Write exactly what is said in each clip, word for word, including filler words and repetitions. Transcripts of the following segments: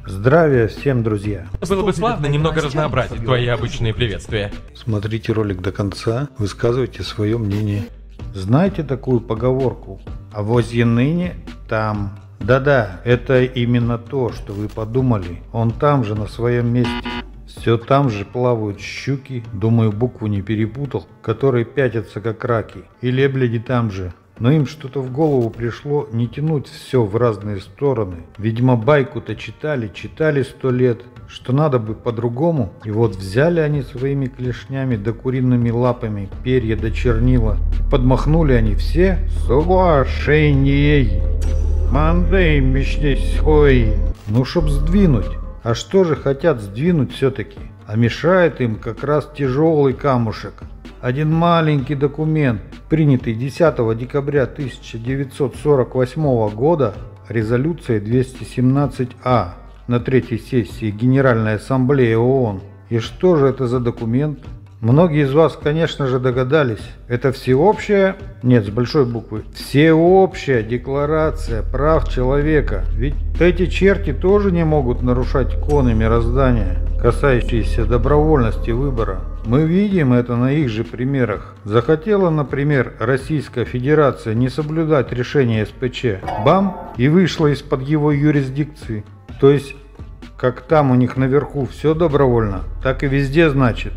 Здравия всем, друзья! Было бы славно немного разнообразить твои обычные приветствия. Смотрите ролик до конца, высказывайте свое мнение. Знаете такую поговорку? «Авось ныне там». Да-да, это именно то, что вы подумали. Он там же, на своем месте. Все там же плавают щуки, думаю, букву не перепутал, которые пятятся как раки. И лебеди там же. Но им что-то в голову пришло не тянуть все в разные стороны. Видимо, байку-то читали, читали сто лет, что надо бы по-другому. И вот взяли они своими клешнями да куриными лапами перья да чернила. И подмахнули они все соглашенией. Мандей мечтесь, ой. Ну, чтоб сдвинуть. А что же хотят сдвинуть все-таки? А мешает им как раз тяжелый камушек. Один маленький документ, принятый десятого декабря тысяча девятьсот сорок восьмого года резолюцией двести семнадцать А на третьей сессии Генеральной Ассамблеи ООН. И что же это за документ? Многие из вас, конечно же, догадались. Это всеобщая, нет, с большой буквы, всеобщая декларация прав человека. Ведь эти черти тоже не могут нарушать законы мироздания, касающиеся добровольности выбора. Мы видим это на их же примерах. Захотела, например, Российская Федерация не соблюдать решение эс пэ че, бам, и вышла из-под его юрисдикции. То есть, как там у них наверху все добровольно, так и везде, значит.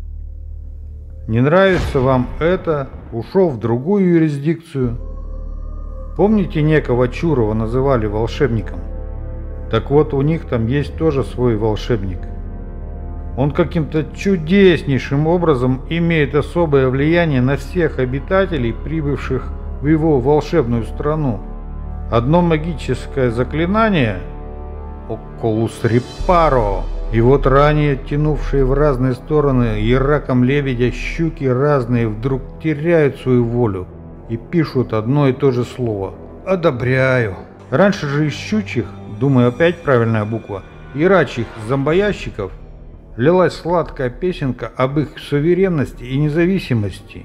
Не нравится вам это, ушел в другую юрисдикцию. Помните, некого Чурова называли волшебником? Так вот, у них там есть тоже свой волшебник. Он каким-то чудеснейшим образом имеет особое влияние на всех обитателей, прибывших в его волшебную страну. Одно магическое заклинание «Околус репаро». И вот ранее тянувшие в разные стороны и раком лебедя щуки разные вдруг теряют свою волю и пишут одно и то же слово «одобряю». Раньше же из щучьих, думаю, опять правильная буква, и рачьих зомбоящиков лилась сладкая песенка об их суверенности и независимости.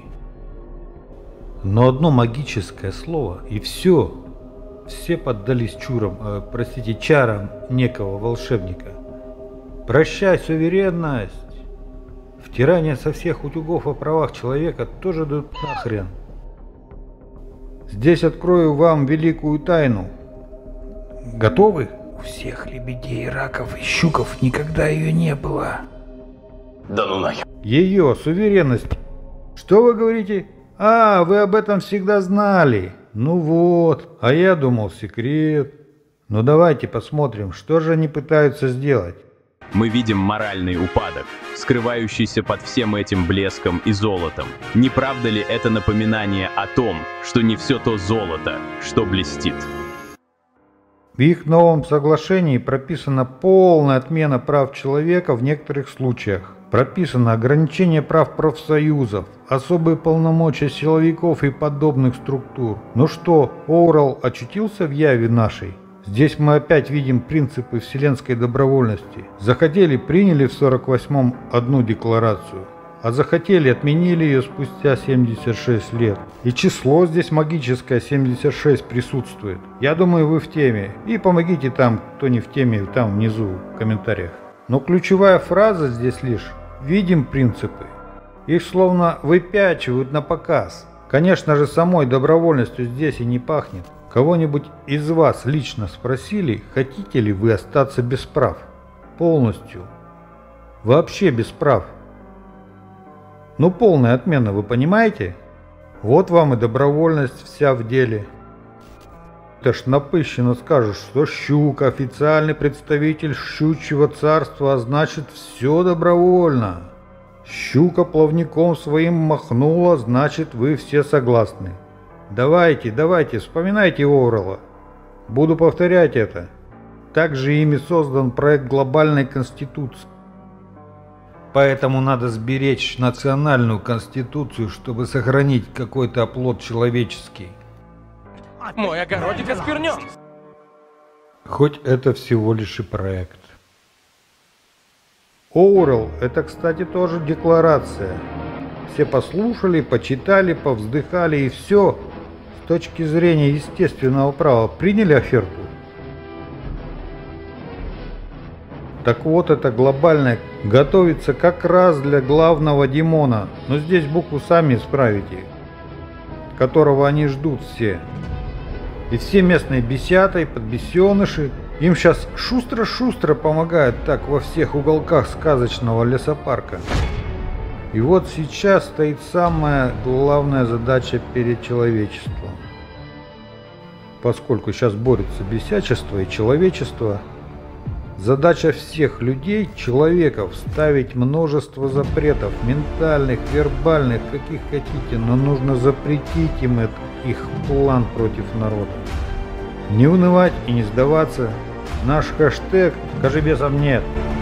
Но одно магическое слово и все. Все поддались чурам, э, простите, чарам некого волшебника. Прощай, суверенность! Втирание со всех утюгов о правах человека тоже дают нахрен. Здесь открою вам великую тайну. Готовы? У всех лебедей, раков и щуков никогда ее не было. Да ну нахер. Ее суверенность. Что вы говорите? А, вы об этом всегда знали. Ну вот, а я думал секрет. Ну давайте посмотрим, что же они пытаются сделать. Мы видим моральный упадок, скрывающийся под всем этим блеском и золотом. Не правда ли это напоминание о том, что не все то золото, что блестит? В их новом соглашении прописана полная отмена прав человека в некоторых случаях. Прописано ограничение прав профсоюзов, особые полномочия силовиков и подобных структур. Ну что, Оруэлл очутился в яве нашей? Здесь мы опять видим принципы вселенской добровольности. Захотели, приняли в сорок восьмом одну декларацию, а захотели, отменили ее спустя семьдесят шесть лет. И число здесь магическое семьдесят шесть присутствует. Я думаю, вы в теме. И помогите там, кто не в теме, там внизу в комментариях. Но ключевая фраза здесь лишь «видим принципы». Их словно выпячивают на показ. Конечно же, самой добровольностью здесь и не пахнет. Кого-нибудь из вас лично спросили, хотите ли вы остаться без прав? Полностью. Вообще без прав. Ну, полная отмена, вы понимаете? Вот вам и добровольность вся в деле. Это ж напыщенно скажешь, что щука официальный представитель щучьего царства, а значит все добровольно. Щука плавником своим махнула, значит вы все согласны. Давайте, давайте, вспоминайте Оруэлла. Буду повторять это. Также ими создан проект глобальной конституции. Поэтому надо сберечь национальную конституцию, чтобы сохранить какой-то оплот человеческий. Мой огородик осквернен. Хоть это всего лишь и проект. Оруэлл – это, кстати, тоже декларация. Все послушали, почитали, повздыхали и все. С точки зрения естественного права приняли оферту? Так вот, это глобальное готовится как раз для главного демона. Но здесь букву сами исправите, которого они ждут все. И все местные бесята и подбесеныши им сейчас шустро-шустро помогают так во всех уголках сказочного лесопарка. И вот сейчас стоит самая главная задача перед человечеством. Поскольку сейчас борются бесячество и человечество, задача всех людей, человеков, ставить множество запретов, ментальных, вербальных, каких хотите, но нужно запретить им это, их план против народа. Не унывать и не сдаваться. Наш хэштег «Скажи бесам нет».